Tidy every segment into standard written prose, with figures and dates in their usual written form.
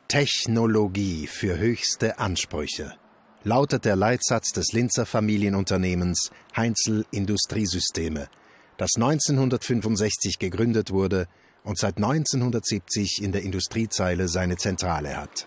Technologie für höchste Ansprüche lautet der Leitsatz des Linzer Familienunternehmens Heinzel Industriesysteme, das 1965 gegründet wurde und seit 1970 in der Industriezeile seine Zentrale hat.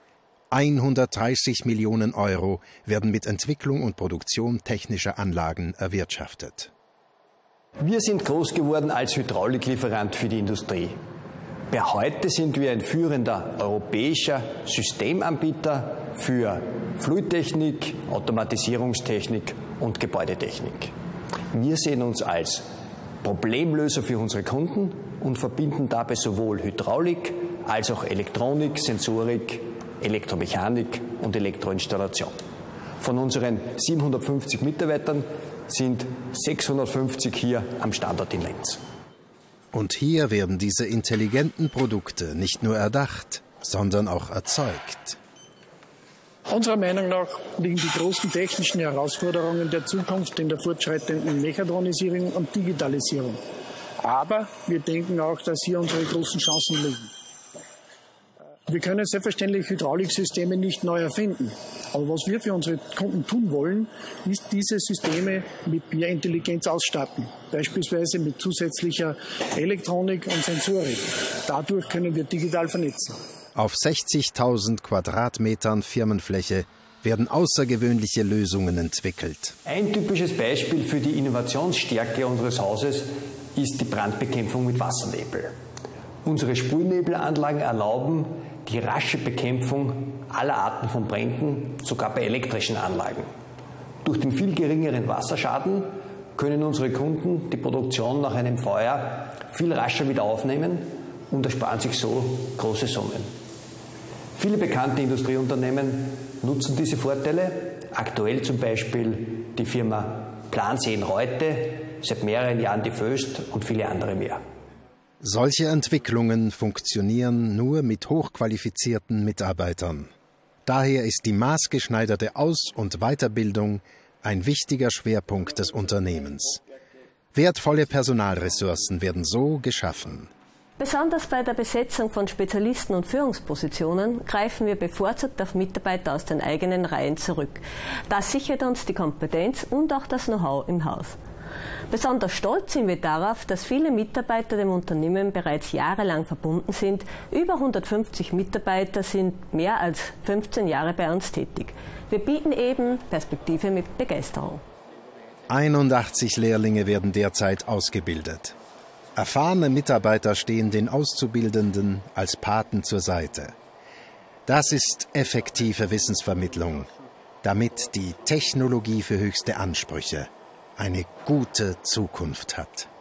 130 Millionen Euro werden mit Entwicklung und Produktion technischer Anlagen erwirtschaftet. Wir sind groß geworden als Hydrauliklieferant für die Industrie. Per heute sind wir ein führender europäischer Systemanbieter für Fluidtechnik, Automatisierungstechnik und Gebäudetechnik. Wir sehen uns als Problemlöser für unsere Kunden und verbinden dabei sowohl Hydraulik als auch Elektronik, Sensorik, Elektromechanik und Elektroinstallation. Von unseren 750 Mitarbeitern sind 650 hier am Standort in Linz. Und hier werden diese intelligenten Produkte nicht nur erdacht, sondern auch erzeugt. Unserer Meinung nach liegen die großen technischen Herausforderungen der Zukunft in der fortschreitenden Mechatronisierung und Digitalisierung. Aber wir denken auch, dass hier unsere großen Chancen liegen. Wir können selbstverständlich Hydrauliksysteme nicht neu erfinden. Aber was wir für unsere Kunden tun wollen, ist diese Systeme mit mehr Intelligenz ausstatten. Beispielsweise mit zusätzlicher Elektronik und Sensorik. Dadurch können wir digital vernetzen. Auf 60.000 Quadratmetern Firmenfläche werden außergewöhnliche Lösungen entwickelt. Ein typisches Beispiel für die Innovationsstärke unseres Hauses ist die Brandbekämpfung mit Wassernebel. Unsere Sprühnebelanlagen erlauben die rasche Bekämpfung aller Arten von Bränden, sogar bei elektrischen Anlagen. Durch den viel geringeren Wasserschaden können unsere Kunden die Produktion nach einem Feuer viel rascher wieder aufnehmen und ersparen sich so große Summen. Viele bekannte Industrieunternehmen nutzen diese Vorteile, aktuell zum Beispiel die Firma Plansee in Reute, seit mehreren Jahren die Voest und viele andere mehr. Solche Entwicklungen funktionieren nur mit hochqualifizierten Mitarbeitern. Daher ist die maßgeschneiderte Aus- und Weiterbildung ein wichtiger Schwerpunkt des Unternehmens. Wertvolle Personalressourcen werden so geschaffen. Besonders bei der Besetzung von Spezialisten und Führungspositionen greifen wir bevorzugt auf Mitarbeiter aus den eigenen Reihen zurück. Das sichert uns die Kompetenz und auch das Know-how im Haus. Besonders stolz sind wir darauf, dass viele Mitarbeiter dem Unternehmen bereits jahrelang verbunden sind. Über 150 Mitarbeiter sind mehr als 15 Jahre bei uns tätig. Wir bieten eben Perspektive mit Begeisterung. 81 Lehrlinge werden derzeit ausgebildet. Erfahrene Mitarbeiter stehen den Auszubildenden als Paten zur Seite. Das ist effektive Wissensvermittlung, damit die Technologie für höchste Ansprüche eine gute Zukunft hat.